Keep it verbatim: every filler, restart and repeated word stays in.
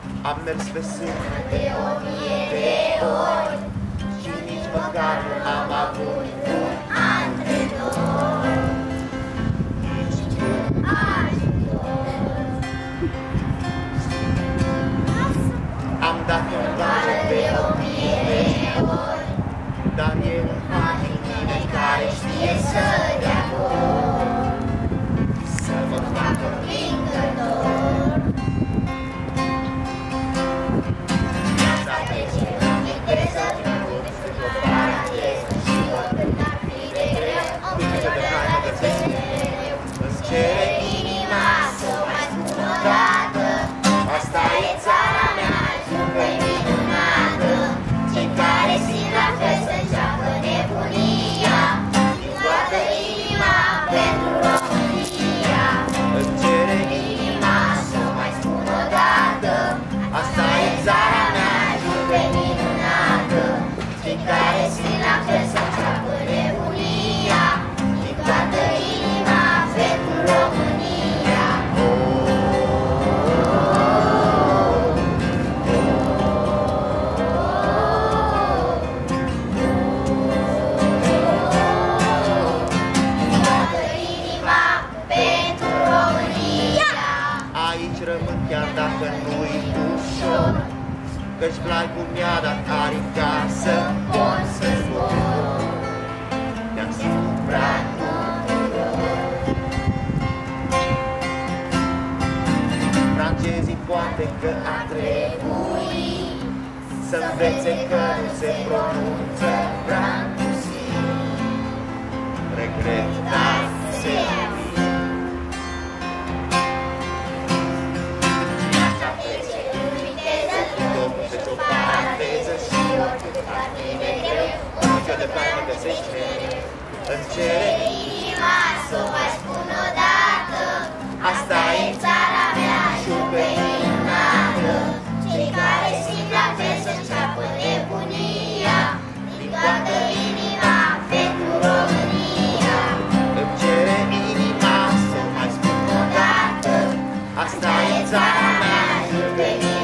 Am mers pe sân de o mie de ori și nici măcar nu am avut un antrenor, nici un ajutor. Am dat în vară de o mie de ori, dar e un magic mine care știe să dea gol, să mă facă vingător. Viața trece în viteză, sunt o paranteză și oricând ar fi de greu, orice de care mă găsesc mereu. Îți cere inima să o mai spun o dată, asta e țara mea, jur-că-i minunată. Cei care simt la fel să înceapă nebunia, din toată inima pentru România. Îți cere inima să o mai spun o dată, asta e țara mea, jur-că-i minunată. Cei care simt la fel să înceapă nebunia, din toată inima pentru România. Aici rămân chiar dacă nu-i ușor, căci plaicul mi-a dat arica să pot să zbor deasupra tuturor. Francezii poate că ar trebui să învețe că nu se pronunță Francusi. Regret, dar se de care mă găsești mereu. Îți cere inima să o mai spun o dată, asta e țara mea, jur-că-i minunată. Cei care simt la fel să înceapă nebunia, din toată inima pentru România. Îmi cere inima să o mai spun o dată, asta e țara mea, jur-că-i minunată.